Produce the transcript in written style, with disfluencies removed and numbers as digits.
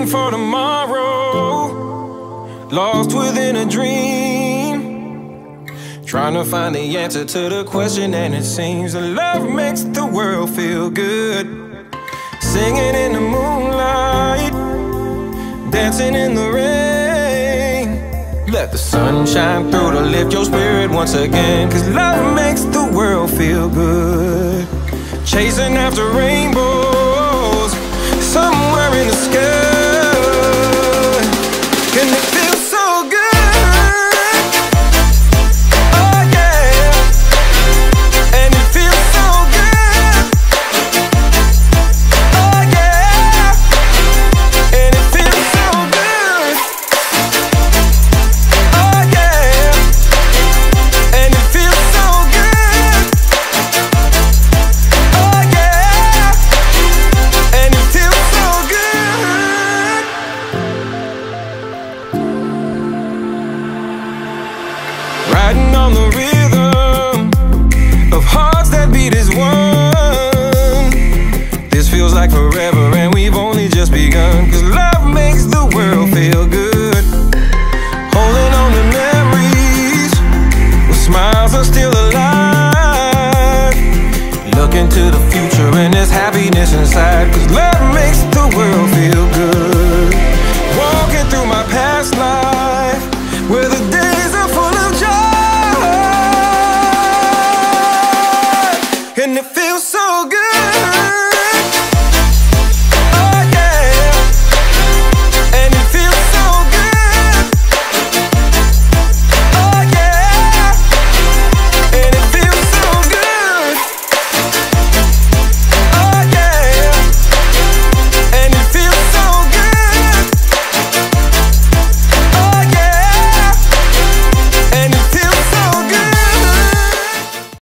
waiting for tomorrow, lost within a dream, trying to find the answer to the question, and it seems that love makes the world feel good. Singing in the moonlight, dancing in the rain. Let the sun shine through to lift your spirit once again, 'cause love makes the world feel good. Chasing after rainbows somewhere in the sky, and it feels so good. Oh yeah, and it feels so good. Oh yeah, and it feels so good. Oh yeah, and it feels so good. Oh yeah, and it feels so good. Riding on the river,